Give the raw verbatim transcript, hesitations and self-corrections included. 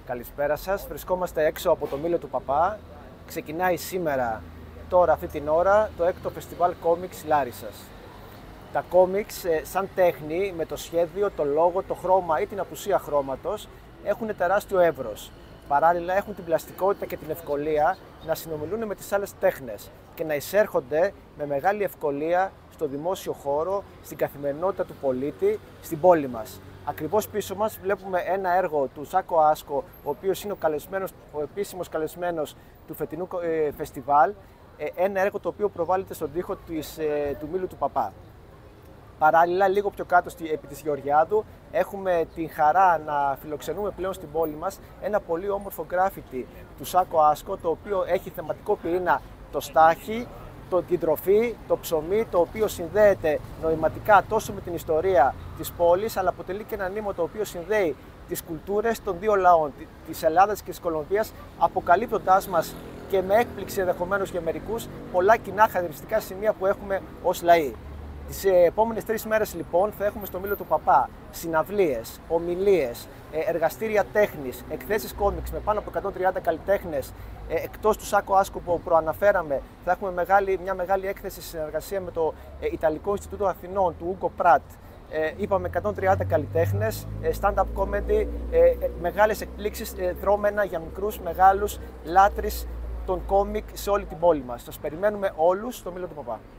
Καλησπέρα σας. Βρισκόμαστε έξω από το Μήλο του Παπά. Ξεκινάει σήμερα, τώρα αυτή την ώρα, το έκτο φεστιβάλ κόμιξ Λάρισσας. Τα κόμιξ, σαν τέχνη, με το σχέδιο, το λόγο, το χρώμα ή την απουσία χρώματος, έχουν τεράστιο εύρος. Παράλληλα, έχουν την πλαστικότητα και την ευκολία να συνομιλούν με τις άλλες τέχνες και να εισέρχονται με μεγάλη ευκολία στο δημόσιο χώρο, στην καθημερινότητα του πολίτη, στην πόλη μας. Ακριβώς πίσω μας βλέπουμε ένα έργο του Σάκο Άσκο, ο οποίος είναι ο, καλεσμένος, ο επίσημος καλεσμένος του φετινού ε, φεστιβάλ, ε, ένα έργο το οποίο προβάλλεται στον τοίχο της, ε, του Μήλου του Παπά. Παράλληλα, λίγο πιο κάτω στη, επί της Γεωργιάδου, έχουμε την χαρά να φιλοξενούμε πλέον στην πόλη μας ένα πολύ όμορφο γκράφιτι του Σάκο Άσκο, το οποίο έχει θεματικό πυρήνα το στάχι, το, την τροφή, το ψωμί, το οποίο συνδέεται νοηματικά τόσο με την ιστορία της πόλης, αλλά αποτελεί και ένα νήμα το οποίο συνδέει τις κουλτούρες των δύο λαών, της Ελλάδας και της Κολομβίας, αποκαλύπτοντάς μας και με έκπληξη ενδεχομένως για μερικούς πολλά κοινά χαρακτηριστικά σημεία που έχουμε ως λαοί. Τις επόμενες τρεις μέρες λοιπόν θα έχουμε στο Μήλο του Παπά συναυλίες, ομιλίες, εργαστήρια τέχνης, εκθέσεις κόμιξ με πάνω από εκατόν τριάντα καλλιτέχνες. Εκτός του Σάκο Άσκο που προαναφέραμε, θα έχουμε μεγάλη, μια μεγάλη έκθεση σε συνεργασία με το Ιταλικό Ινστιτούτο Αθηνών του Ούγκο Πράτ. Ε, είπαμε εκατόν τριάντα καλλιτέχνες, stand-up comedy, ε, μεγάλες εκπλήξεις, ε, δρόμενα για μικρούς, μεγάλους, λάτρεις των κόμικ σε όλη την πόλη μας. Σας περιμένουμε όλους στο Μήλο του Παπά.